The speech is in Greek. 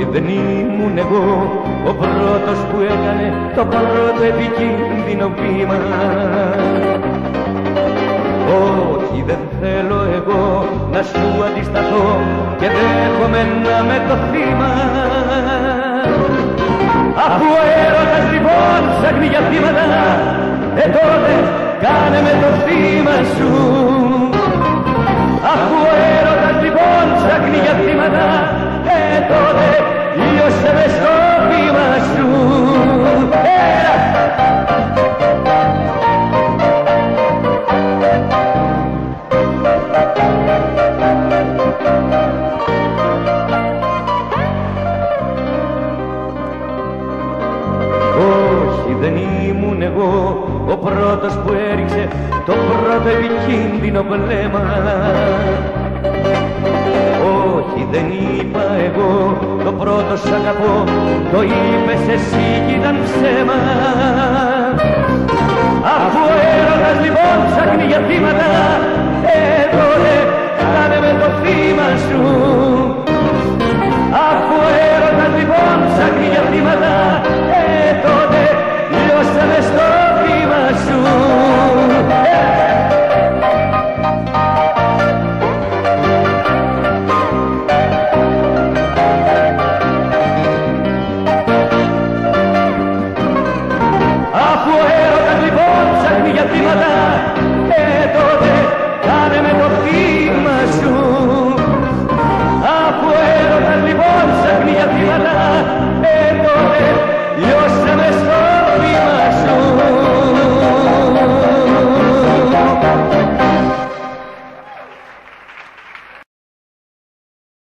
δεν ήμουν εγώ ο πρώτος που έκανε το πρώτο επικίνδυνο βήμα. Όχι, δεν θέλω εγώ να σου αντισταθώ και δέχομαι να με το θύμα. Αφού ο έρωτας λοιπόν ψάχνει για θύματα, τότε κάνε με το θύμα σου. Αφού ο έρωτας λοιπόν ψάχνει για θύματα, τότε λιώσε με στο βήμα σου. Έλα! Όχι, δεν ήμουν εγώ ο πρώτος που έριξε το πρώτο επικίνδυνο βλέμμα. Όχι, δεν είπα εγώ το πρώτο σ' αγαπώ, το είπες εσύ κι ήταν ψέμα. Αφού ο έρωτας λοιπόν ψάχνει για θύματα, τότε κάνε με το θύμα σου. Αφού ο